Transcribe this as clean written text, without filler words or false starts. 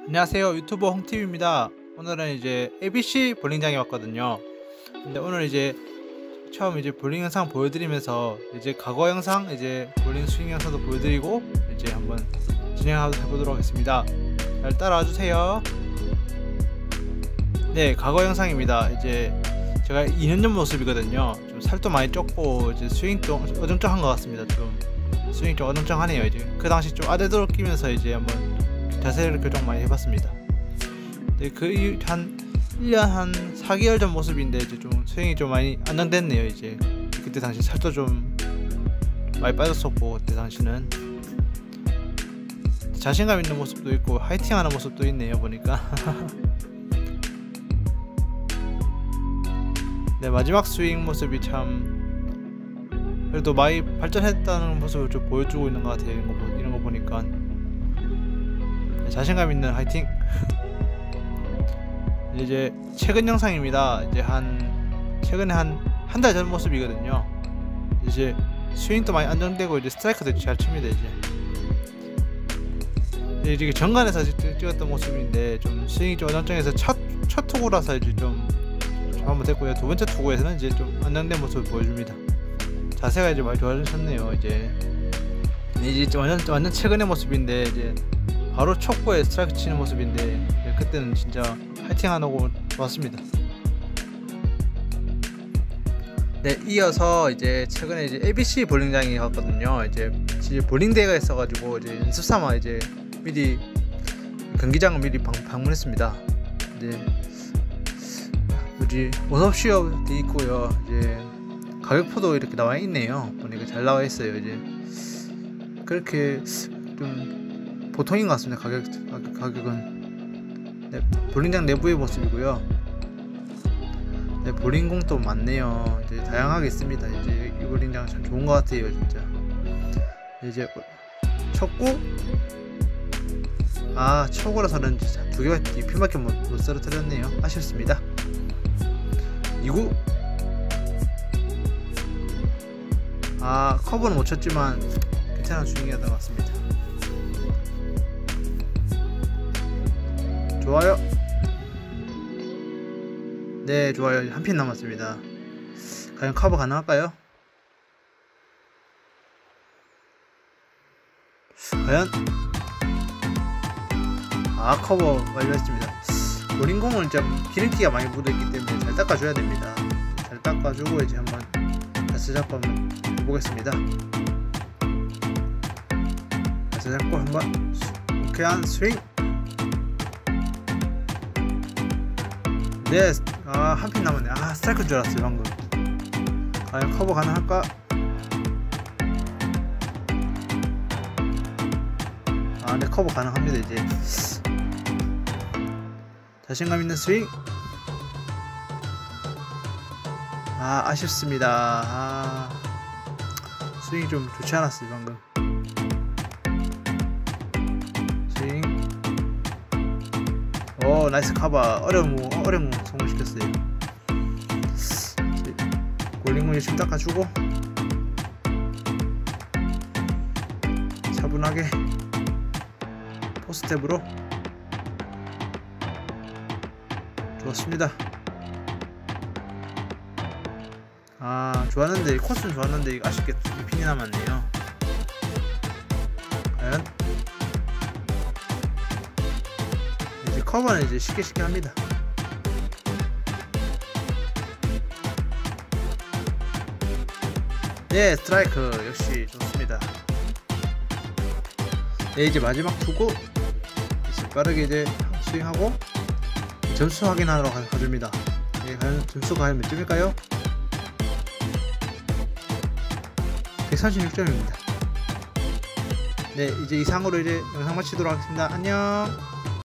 안녕하세요, 유튜버 홍TV입니다. 오늘은 이제 ABC 볼링장에 왔거든요. 근데 오늘 이제 처음 이제 볼링 영상 보여드리면서 이제 과거 영상 이제 볼링 스윙 영상도 보여드리고 이제 한번 진행해보도록 하겠습니다. 잘 따라와 주세요. 네, 과거 영상입니다. 이제 제가 2년 전 모습이거든요. 좀 살도 많이 쪘고 이제 스윙 좀 어정쩡한 것 같습니다. 좀 스윙 좀 어정쩡하네요. 이제 그 당시 좀 아래도로 끼면서 이제 한번 자세를 교정 많이 해봤습니다. 네, 한 1년 한 4개월 전 모습인데 이제 좀 스윙이 좀 많이 안정됐네요. 이제 그때 당시 살도 좀 많이 빠졌었고, 그때 당시는 자신감 있는 모습도 있고 화이팅하는 모습도 있네요 보니까. 네, 마지막 스윙 모습이 참 그래도 많이 발전했다는 모습을 좀 보여주고 있는 것 같아요. 이런 거 보니까. 네, 자신감 있는 화이팅. 이제 최근 영상입니다. 이제 최근에 한 달 전 모습이거든요. 이제 스윙도 많이 안정되고 이제 스트라이크도 잘 칩니다. 이제 정관에서 찍었던 모습인데 좀 스윙이 좀 어정쩡해서 첫 투구라서 이제 좀 한번 됐고요. 두 번째 투구에서는 이제 좀 안정된 모습을 보여줍니다. 자세가 이제 많이 좋아지셨네요. 이제 완전 최근의 모습인데 이제 바로 촉구에 스트라이크 치는 모습인데 그때는 진짜 화이팅 안 하고 좋았습니다. 네, 이어서 이제 최근에 이제 ABC 볼링장에 갔거든요. 이제 볼링 대회가 있어가지고 이제 연습삼아 이제 미리 경기장을 미리 방문했습니다. 이제 원업시업 돼 있고요. 이제 가격표도 이렇게 나와 있네요. 보니까 잘 나와 있어요. 이제 그렇게 좀 보통인 것 같습니다. 가격은. 네, 볼링장 내부의 모습이고요. 네, 볼링공도 많네요. 이제 다양하게 있습니다. 이제 이 볼링장 참 좋은 것 같아요, 진짜. 이제 쳤고, 초고라서는 두 개가 DP밖에 못 쓰러뜨렸네요. 아쉽습니다. 2구. 커버는 못 쳤지만 괜찮은 스윙이었던 것 같습니다. 좋아요. 네, 좋아요. 한 핀 남았습니다. 과연 커버 가능할까요? 과연? 커버 완료했습니다. 볼링공은 좀 기름기가 많이 묻어있기 때문에 잘 닦아줘야 됩니다. 잘 닦아주고 이제 한번 다시 잡고 한번 해보겠습니다. 다시 잡고 한번 오케이한 스윙. 네, 한 핀 남았네. 스트라이크인 줄 알았어요 방금. 과연 커버 가능할까? 네, 커버 가능합니다. 이제 자신감 있는 스윙. 아쉽습니다. 스윙이 좀 좋지 않았어요 방금. 스윙. 오, 나이스 커버. 어려운 거 성공시켰어요. 볼링공 열심히 닦아주고 차분하게 포스텝으로. 좋았습니다. 좋았는데 코스는 좋았는데 아쉽게 핀이 남았네요. 과연 이제 커버는 이제 쉽게 합니다. 네, 스트라이크 역시 좋습니다. 네, 이제 마지막 투구 이제 빠르게 이제 스윙하고 점수 확인하러 가줍니다. 네, 과연 점수가 과연 몇 점일까요? 136점입니다. 네, 이제 이상으로 이제 영상 마치도록 하겠습니다. 안녕.